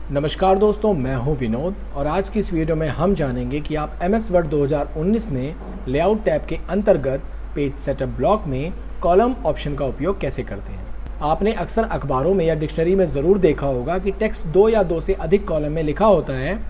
नमस्कार दोस्तों, मैं हूं विनोद और आज की इस वीडियो में हम जानेंगे कि आप MS वर्ड 2019 में लेआउट टैब के अंतर्गत पेज सेटअप ब्लॉक में कॉलम ऑप्शन का उपयोग कैसे करते हैं। आपने अक्सर अखबारों में या डिक्शनरी में ज़रूर देखा होगा कि टेक्स्ट 2 या 2 से अधिक कॉलम में लिखा होता है।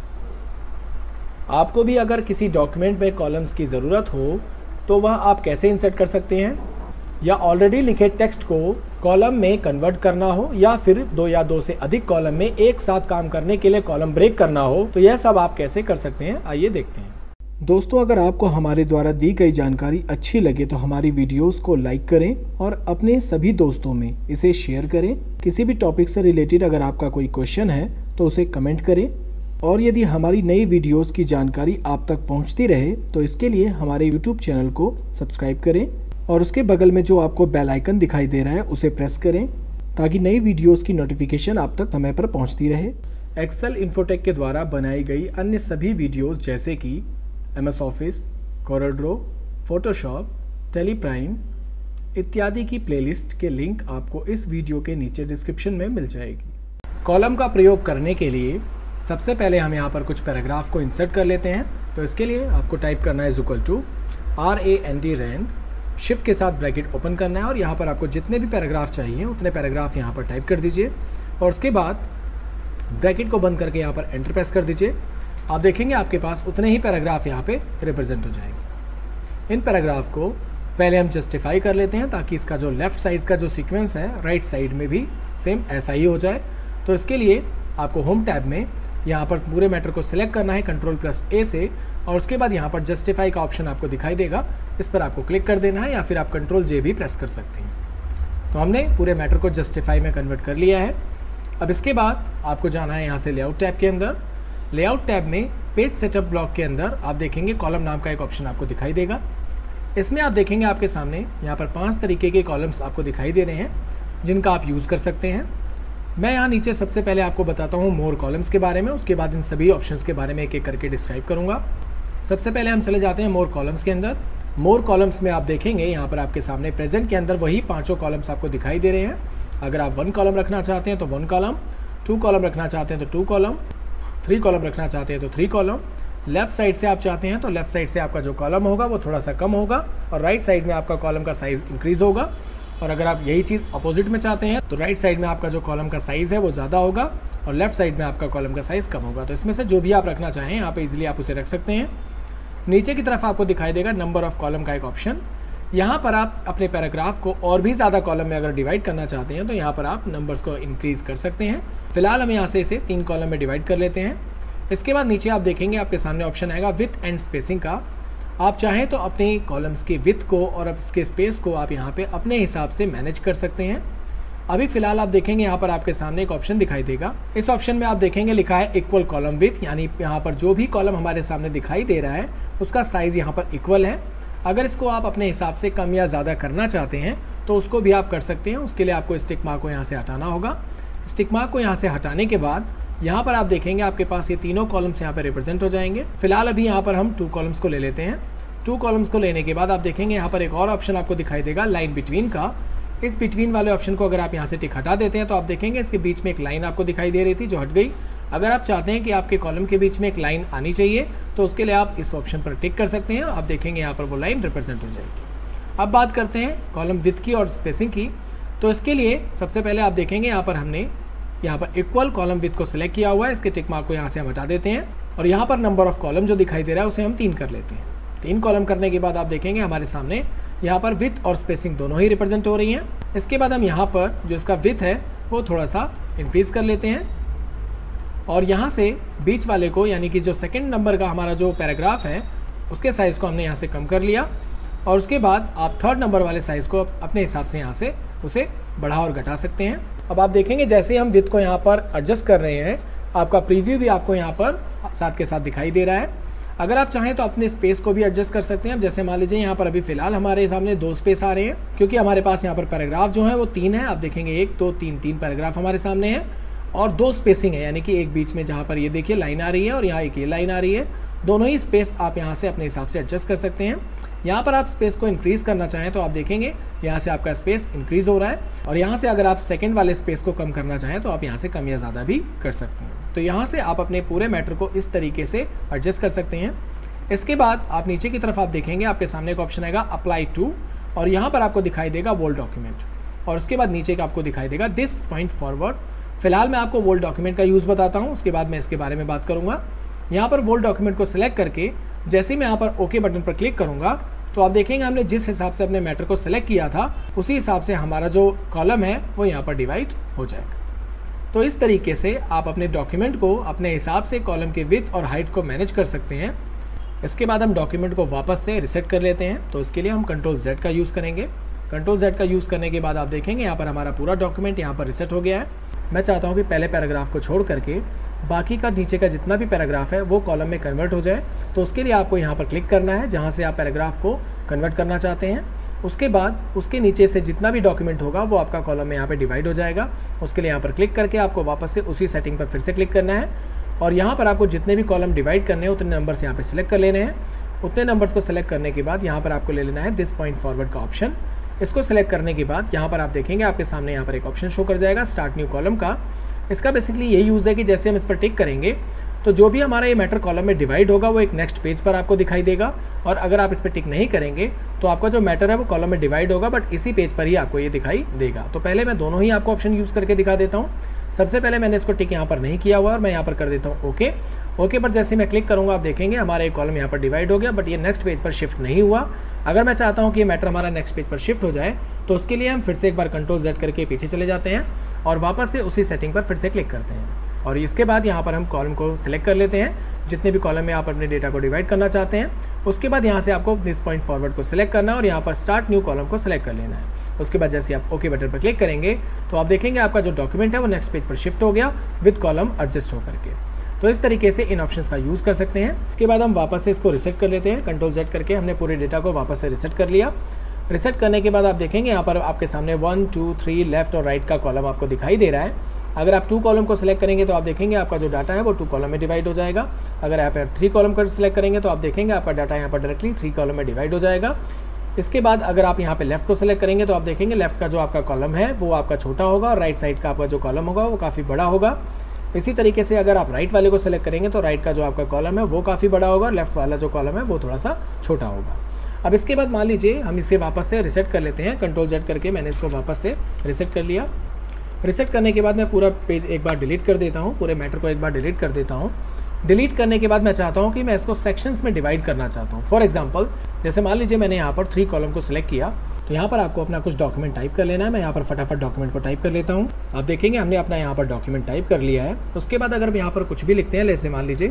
आपको भी अगर किसी डॉक्यूमेंट में कॉलम्स की ज़रूरत हो तो वह आप कैसे इंसर्ट कर सकते हैं, या ऑलरेडी लिखे टेक्स्ट को कॉलम में कन्वर्ट करना हो, या फिर 2 या 2 से अधिक कॉलम में एक साथ काम करने के लिए कॉलम ब्रेक करना हो, तो यह सब आप कैसे कर सकते हैं, आइए देखते हैं। दोस्तों, अगर आपको हमारे द्वारा दी गई जानकारी अच्छी लगे तो हमारी वीडियोस को लाइक करें और अपने सभी दोस्तों में इसे शेयर करें। किसी भी टॉपिक से रिलेटेड अगर आपका कोई क्वेश्चन है तो उसे कमेंट करें, और यदि हमारी नई वीडियोस की जानकारी आप तक पहुंचती रहे तो इसके लिए हमारे यूट्यूब चैनल को सब्सक्राइब करें और उसके बगल में जो आपको बेल आइकन दिखाई दे रहा है उसे प्रेस करें ताकि नई वीडियोस की नोटिफिकेशन आप तक समय पर पहुंचती रहे। एक्सेल इन्फोटेक के द्वारा बनाई गई अन्य सभी वीडियोस जैसे कि MS Office, Corel Draw, Photoshop, Tally Prime इत्यादि की प्लेलिस्ट के लिंक आपको इस वीडियो के नीचे डिस्क्रिप्शन में मिल जाएगी। कॉलम का प्रयोग करने के लिए सबसे पहले हम यहाँ पर कुछ पैराग्राफ को इंसर्ट कर लेते हैं। तो इसके लिए आपको टाइप करना है =RAND, शिफ्ट के साथ ब्रैकेट ओपन करना है और यहाँ पर आपको जितने भी पैराग्राफ चाहिए उतने पैराग्राफ यहाँ पर टाइप कर दीजिए और उसके बाद ब्रैकेट को बंद करके यहाँ पर एंटर प्रेस कर दीजिए। आप देखेंगे आपके पास उतने ही पैराग्राफ यहाँ पे रिप्रेजेंट हो जाएंगे। इन पैराग्राफ को पहले हम जस्टिफाई कर लेते हैं ताकि इसका जो लेफ्ट साइड का जो सीक्वेंस है राइट साइड में भी सेम ऐसा ही हो जाए। तो इसके लिए आपको होम टैब में यहाँ पर पूरे मैटर को सिलेक्ट करना है Ctrl+A से, और उसके बाद यहाँ पर जस्टिफाई का ऑप्शन आपको दिखाई देगा, इस पर आपको क्लिक कर देना है या फिर आप Ctrl+J भी प्रेस कर सकते हैं। तो हमने पूरे मैटर को जस्टिफाई में कन्वर्ट कर लिया है। अब इसके बाद आपको जाना है यहाँ से लेआउट टैब के अंदर। लेआउट टैब में पेज सेटअप ब्लॉक के अंदर आप देखेंगे कॉलम नाम का एक ऑप्शन आपको दिखाई देगा। इसमें आप देखेंगे आपके सामने यहाँ पर 5 तरीके के कॉलम्स आपको दिखाई दे रहे हैं जिनका आप यूज़ कर सकते हैं। मैं यहाँ नीचे सबसे पहले आपको बताता हूँ मोर कॉलम्स के बारे में, उसके बाद इन सभी ऑप्शंस के बारे में एक एक करके डिस्क्राइब करूँगा। सबसे पहले हम चले जाते हैं मोर कॉलम्स के अंदर। मोर कॉलम्स में आप देखेंगे यहाँ पर आपके सामने प्रेजेंट के अंदर वही 5 कॉलम्स आपको दिखाई दे रहे हैं। अगर आप 1 कॉलम रखना चाहते हैं तो 1 कॉलम, 2 कॉलम रखना चाहते हैं तो 2 कॉलम, 3 कॉलम रखना चाहते हैं तो 3 कॉलम। लेफ्ट साइड से आप चाहते हैं तो लेफ्ट साइड से आपका जो कॉलम होगा वो थोड़ा सा कम होगा और राइट साइड में आपका कॉलम का साइज इंक्रीज होगा। और अगर आप यही चीज़ अपोजिट में चाहते हैं तो राइट साइड में आपका जो कॉलम का साइज़ है वो ज़्यादा होगा और लेफ्ट साइड में आपका कॉलम का साइज़ कम होगा। तो इसमें से जो भी आप रखना चाहें यहाँ पे इजीली आप उसे रख सकते हैं। नीचे की तरफ आपको दिखाई देगा नंबर ऑफ कॉलम का एक ऑप्शन। यहाँ पर आप अपने पैराग्राफ को और भी ज़्यादा कॉलम में अगर डिवाइड करना चाहते हैं तो यहाँ पर आप नंबर्स को इंक्रीज़ कर सकते हैं। फिलहाल हम यहाँ से इसे 3 कॉलम में डिवाइड कर लेते हैं। इसके बाद नीचे आप देखेंगे आपके सामने ऑप्शन आएगा विथ एंड स्पेसिंग का। आप चाहें तो अपने कॉलम्स के विथ को और इसके स्पेस को आप यहाँ पे अपने हिसाब से मैनेज कर सकते हैं। अभी फिलहाल आप देखेंगे यहाँ पर आपके सामने एक ऑप्शन दिखाई देगा। इस ऑप्शन में आप देखेंगे लिखा है इक्वल कॉलम विथ, यानी यहाँ पर जो भी कॉलम हमारे सामने दिखाई दे रहा है उसका साइज यहाँ पर इक्वल है। अगर इसको आप अपने हिसाब से कम या ज़्यादा करना चाहते हैं तो उसको भी आप कर सकते हैं। उसके लिए आपको स्टिक मार्क को यहाँ से हटाना होगा। स्टिक मार्क को यहाँ से हटाने के बाद यहाँ पर आप देखेंगे आपके पास ये तीनों कॉलम्स यहाँ पर रिप्रेजेंट हो जाएंगे। फिलहाल अभी यहाँ पर हम 2 कॉलम्स को ले लेते हैं। 2 कॉलम्स को लेने के बाद आप देखेंगे यहाँ पर एक और ऑप्शन आपको दिखाई देगा लाइन बिटवीन का। इस बिटवीन वाले ऑप्शन को अगर आप यहाँ से टिक हटा देते हैं तो आप देखेंगे इसके बीच में एक लाइन आपको दिखाई दे रही थी जो हट गई। अगर आप चाहते हैं कि आपके कॉलम के बीच में एक लाइन आनी चाहिए तो उसके लिए आप इस ऑप्शन पर टिक कर सकते हैं। आप देखेंगे यहाँ पर वो लाइन रिप्रेजेंट हो जाएगी। अब बात करते हैं कॉलम विथ की और स्पेसिंग की। तो इसके लिए सबसे पहले आप देखेंगे यहाँ पर हमने यहाँ पर इक्वल कॉलम विथ को सिलेक्ट किया हुआ है। इसके टिक मार्क को यहाँ से हम हटा देते हैं और यहाँ पर नंबर ऑफ कॉलम जो दिखाई दे रहा है उसे हम 3 कर लेते हैं। 3 कॉलम करने के बाद आप देखेंगे हमारे सामने यहाँ पर विथ और स्पेसिंग दोनों ही रिप्रेजेंट हो रही हैं। इसके बाद हम यहाँ पर जो इसका विथ है वो थोड़ा सा इंक्रीज कर लेते हैं और यहाँ से बीच वाले को, यानी कि जो सेकंड नंबर का हमारा जो पैराग्राफ है उसके साइज़ को हमने यहाँ से कम कर लिया और उसके बाद आप 3rd नंबर वाले साइज़ को अपने हिसाब से यहाँ से उसे बढ़ा और घटा सकते हैं। अब आप देखेंगे जैसे हम विथ को यहाँ पर एडजस्ट कर रहे हैं आपका प्रीव्यू भी आपको यहाँ पर साथ के साथ दिखाई दे रहा है। अगर आप चाहें तो अपने स्पेस को भी एडजस्ट कर सकते हैं। जैसे मान लीजिए यहाँ पर अभी फिलहाल हमारे सामने 2 स्पेस आ रहे हैं क्योंकि हमारे पास यहाँ पर पैराग्राफ जो है वो 3 है। आप देखेंगे 1 2 3 पैराग्राफ हमारे सामने है और 2 स्पेसिंग है, यानी कि एक बीच में जहाँ पर ये देखिए लाइन आ रही है और यहाँ एक ये लाइन आ रही है। दोनों ही स्पेस आप यहाँ से अपने हिसाब से एडजस्ट कर सकते हैं। यहाँ पर आप स्पेस को इंक्रीज़ करना चाहें तो आप देखेंगे यहाँ से आपका स्पेस इंक्रीज़ हो रहा है, और यहाँ से अगर आप सेकंड वाले स्पेस को कम करना चाहें तो आप यहाँ से कम या ज़्यादा भी कर सकते हैं। तो यहाँ से आप अपने पूरे मैटर को इस तरीके से एडजस्ट कर सकते हैं। इसके बाद आप नीचे की तरफ आप देखेंगे आपके सामने एक ऑप्शन आएगा अप्लाई टू, और यहाँ पर आपको दिखाई देगा वोल्ड डॉक्यूमेंट, और उसके बाद नीचे का आपको दिखाई देगा दिस पॉइंट फॉरवर्ड। फिलहाल मैं आपको वोल्ड डॉक्यूमेंट का यूज़ बताता हूँ, उसके बाद मैं इसके बारे में बात करूँगा। यहाँ पर वोल्ड डॉक्यूमेंट को सिलेक्ट करके जैसे ही मैं यहाँ पर ओके बटन पर क्लिक करूँगा तो आप देखेंगे हमने जिस हिसाब से अपने मैटर को सिलेक्ट किया था उसी हिसाब से हमारा जो कॉलम है वो यहाँ पर डिवाइड हो जाएगा। तो इस तरीके से आप अपने डॉक्यूमेंट को अपने हिसाब से कॉलम के विड्थ और हाइट को मैनेज कर सकते हैं। इसके बाद हम डॉक्यूमेंट को वापस से रिसेट कर लेते हैं, तो इसके लिए हम कंट्रोल Z का यूज़ करेंगे। कंट्रोल Z का यूज़ करने के बाद आप देखेंगे यहाँ पर हमारा पूरा डॉक्यूमेंट यहाँ पर रिसेट हो गया है। मैं चाहता हूँ कि पहले पैराग्राफ को छोड़ करके बाकी का नीचे का जितना भी पैराग्राफ है वो कॉलम में कन्वर्ट हो जाए, तो उसके लिए आपको यहाँ पर क्लिक करना है जहाँ से आप पैराग्राफ को कन्वर्ट करना चाहते हैं। उसके बाद उसके नीचे से जितना भी डॉक्यूमेंट होगा वो आपका कॉलम में यहाँ पे डिवाइड हो जाएगा। उसके लिए यहाँ पर क्लिक करके आपको वापस से उसी सेटिंग पर फिर से क्लिक करना है, और यहाँ पर आपको जितने भी कॉलम डिवाइड करने हैं उतने नंबर्स यहाँ पे सिलेक्ट कर लेने हैं। उतने नंबर्स को सिलेक्ट करने के बाद यहाँ पर आपको ले लेना है दिस पॉइंट फॉरवर्ड का ऑप्शन। इसको सिलेक्ट करने के बाद यहाँ पर आप देखेंगे आपके सामने यहाँ पर एक ऑप्शन शो कर जाएगा स्टार्ट न्यू कॉलम का। इसका बेसिकली यही यूज़ है कि जैसे हम इस पर टिक करेंगे तो जो भी हमारा ये मैटर कॉलम में डिवाइड होगा वो एक नेक्स्ट पेज पर आपको दिखाई देगा, और अगर आप इस पर टिक नहीं करेंगे तो आपका जो मैटर है वो कॉलम में डिवाइड होगा बट इसी पेज पर ही आपको ये दिखाई देगा। तो पहले मैं दोनों ही आपको ऑप्शन यूज़ करके दिखा देता हूँ। सबसे पहले मैंने इसको टिक यहाँ पर नहीं किया हुआ और मैं यहाँ पर कर देता हूँ ओके। ओके पर जैसे मैं क्लिक करूँगा आप देखेंगे हमारा एक कॉलम यहाँ पर डिवाइड हो गया बट ये नेक्स्ट पेज पर शिफ्ट नहीं हुआ। अगर मैं चाहता हूँ कि ये मैटर हमारा नेक्स्ट पेज पर शिफ्ट हो जाए तो उसके लिए हम फिर से एक बार कंट्रोल Z करके पीछे चले जाते हैं और वापस से उसी सेटिंग पर फिर से क्लिक करते हैं, और इसके बाद यहाँ पर हम कॉलम को सिलेक्ट कर लेते हैं जितने भी कॉलम में आप अपने डेटा को डिवाइड करना चाहते हैं। उसके बाद यहाँ से आपको दिस पॉइंट फॉरवर्ड को सिलेक्ट करना है और यहाँ पर स्टार्ट न्यू कॉलम को सिलेक्ट कर लेना है। उसके बाद जैसे आप ओके बटन पर क्लिक करेंगे तो आप देखेंगे आपका जो डॉक्यूमेंट है वो नेक्स्ट पेज पर शिफ्ट हो गया विद कॉलम एडजस्ट होकर के। तो इस तरीके से इन ऑप्शंस का यूज़ कर सकते हैं। इसके बाद हम वापस से इसको रिसेट कर लेते हैं। कंट्रोल Z करके हमने पूरे डेटा को वापस से रिसेट कर लिया। रिसेट करने के बाद आप देखेंगे यहाँ पर आपके सामने 1 2 3 लेफ्ट और राइट का कॉलम आपको दिखाई दे रहा है। अगर आप 2 कॉलम को सिलेक्ट करेंगे तो आप देखेंगे आपका जो डाटा है वो 2 कॉलम में डिवाइड हो जाएगा। अगर आप 3 कॉलम को सिलेक्ट करेंगे तो आप देखेंगे आपका डाटा यहाँ पर डायरेक्टली 3 कॉलम में डिवाइड हो जाएगा। इसके बाद अगर आप यहाँ पे लेफ्ट को सिलेक्ट करेंगे तो आप देखेंगे लेफ्ट का जो आपका कॉलम है वो आपका छोटा होगा और राइट साइड का आपका जो कॉलम होगा वो काफ़ी बड़ा होगा। इसी तरीके से अगर आप राइट वाले को सिलेक्ट करेंगे तो राइट का जो आपका कॉलम है वो काफ़ी बड़ा होगा, लेफ्ट वाला जो कॉलम है वो थोड़ा सा छोटा होगा। अब इसके बाद मान लीजिए हम इसे वापस से रिसेट कर लेते हैं। कंट्रोल Z करके मैंने इसको वापस से रिसेट कर लिया। रिसेट करने के बाद मैं पूरा पेज एक बार डिलीट कर देता हूँ, पूरे मैटर को एक बार डिलीट कर देता हूँ। डिलीट करने के बाद मैं चाहता हूँ कि मैं इसको सेक्शंस में डिवाइड करना चाहता हूँ। फॉर एग्जांपल जैसे मान लीजिए मैंने यहाँ पर 3 कॉलम को सिलेक्ट किया, तो यहाँ पर आपको अपना कुछ डॉक्यूमेंट टाइप कर लेना है। मैं यहाँ पर फटाफट डॉक्यूमेंट को टाइप कर लेता हूँ। आप देखेंगे हमने अपना यहाँ पर डॉक्यूमेंट टाइप कर लिया है। उसके बाद अगर हम यहाँ पर कुछ भी लिखते हैं, जैसे मान लीजिए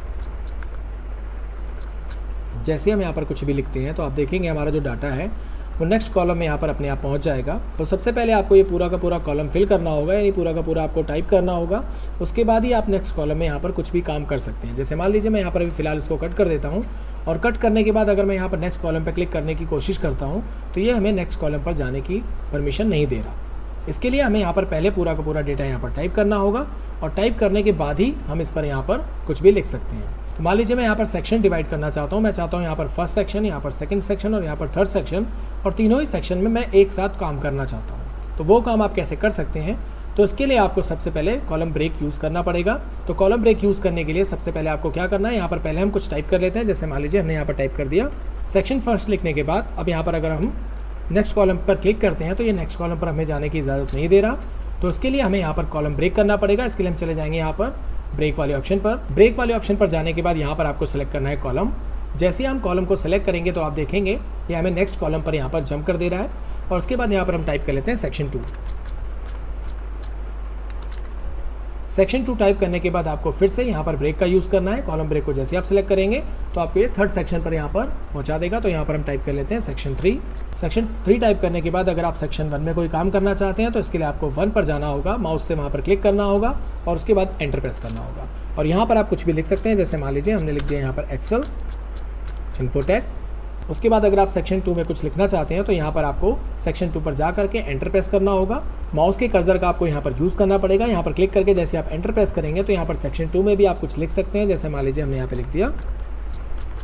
जैसे हम यहाँ पर कुछ भी लिखते हैं तो आप देखेंगे हमारा जो डाटा है वो नेक्स्ट कॉलम में यहाँ पर अपने आप पहुँच जाएगा। तो सबसे पहले आपको ये पूरा का पूरा कॉलम फिल करना होगा, यानी पूरा का पूरा आपको टाइप करना होगा। उसके बाद ही आप नेक्स्ट कॉलम में यहाँ पर कुछ भी काम कर सकते हैं। जैसे मान लीजिए मैं यहाँ पर अभी फिलहाल इसको कट कर देता हूँ, और कट करने के बाद अगर मैं यहाँ पर नेक्स्ट कॉलम पर क्लिक करने की कोशिश करता हूँ तो ये हमें नेक्स्ट कॉलम पर जाने की परमिशन नहीं दे रहा। इसके लिए हमें यहाँ पर पहले पूरा का पूरा डेटा यहाँ पर टाइप करना होगा, और टाइप करने के बाद ही हम इस पर यहाँ पर कुछ भी लिख सकते हैं। तो मान लीजिए मैं यहाँ पर सेक्शन डिवाइड करना चाहता हूँ। मैं चाहता हूँ यहाँ पर फर्स्ट सेक्शन, यहाँ पर सेकंड सेक्शन और यहाँ पर थर्ड सेक्शन, और तीनों ही सेक्शन में मैं एक साथ काम करना चाहता हूँ। तो वो काम आप कैसे कर सकते हैं? तो इसके लिए आपको सबसे पहले कॉलम ब्रेक यूज़ करना पड़ेगा। तो कॉलम ब्रेक यूज़ करने के लिए सबसे पहले आपको क्या करना है, यहाँ पर पहले हम कुछ टाइप कर लेते हैं। जैसे मान लीजिए हमने यहाँ पर टाइप कर दिया सेक्शन फर्स्ट लिखने के बाद अब यहाँ पर अगर हम नेक्स्ट कॉलम पर क्लिक करते हैं तो ये नेक्स्ट कॉलम पर हमें जाने की इजाज़त नहीं दे रहा। तो इसके लिए हमें यहाँ पर कॉलम ब्रेक करना पड़ेगा। इसके लिए हम चले जाएंगे यहाँ पर ब्रेक वाले ऑप्शन पर। ब्रेक वाले ऑप्शन पर जाने के बाद यहाँ पर आपको सेलेक्ट करना है कॉलम। जैसे ही हम कॉलम को सेलेक्ट करेंगे तो आप देखेंगे ये हमें नेक्स्ट कॉलम पर यहाँ पर जंप कर दे रहा है, और उसके बाद यहाँ पर हम टाइप कर लेते हैं सेक्शन 2। सेक्शन 2 टाइप करने के बाद आपको फिर से यहाँ पर ब्रेक का यूज़ करना है। कॉलम ब्रेक को जैसे आप सिलेक्ट करेंगे तो आपको ये थर्ड सेक्शन पर यहाँ पर पहुँचा देगा। तो यहाँ पर हम टाइप कर लेते हैं सेक्शन 3। सेक्शन 3 टाइप करने के बाद अगर आप सेक्शन 1 में कोई काम करना चाहते हैं तो इसके लिए आपको 1 पर जाना होगा, माउस से वहाँ पर क्लिक करना होगा और उसके बाद एंटर प्रेस करना होगा। और यहाँ पर आप कुछ भी लिख सकते हैं। जैसे मान लीजिए हमने लिख दिया यहाँ पर एक्सेल इन्फोटेक। उसके बाद अगर आप सेक्शन 2 में कुछ लिखना चाहते हैं तो यहाँ पर आपको सेक्शन 2 पर जा करके एंटर प्रेस करना होगा। माउस के कर्सर का आपको यहाँ पर यूज़ करना पड़ेगा। यहाँ पर क्लिक करके जैसे आप एंटर प्रेस करेंगे तो यहाँ पर सेक्शन 2 में भी आप कुछ लिख सकते हैं। जैसे मान लीजिए हमने यहाँ पे लिख दिया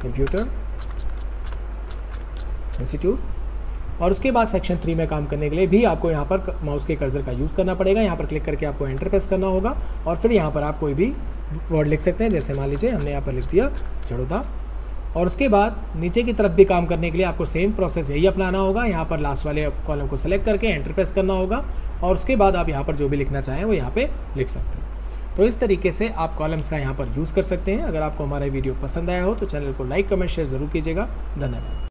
कंप्यूटर इंस्टीट्यूट। और उसके बाद सेक्शन 3 में काम करने के लिए भी आपको यहाँ पर माउस के कर्सर का यूज़ करना पड़ेगा। यहाँ पर क्लिक करके आपको एंटर प्रेस करना होगा और फिर यहाँ पर आप कोई भी वर्ड लिख सकते हैं। जैसे मान लीजिए हमने यहाँ पर लिख दिया जड़ोदा। और उसके बाद नीचे की तरफ भी काम करने के लिए आपको सेम प्रोसेस यही अपनाना होगा। यहाँ पर लास्ट वाले कॉलम को सेलेक्ट करके एंटर प्रेस करना होगा और उसके बाद आप यहाँ पर जो भी लिखना चाहें वो यहाँ पे लिख सकते हैं। तो इस तरीके से आप कॉलम्स का यहाँ पर यूज़ कर सकते हैं। अगर आपको हमारा वीडियो पसंद आया हो तो चैनल को लाइक कमेंट शेयर ज़रूर कीजिएगा। धन्यवाद।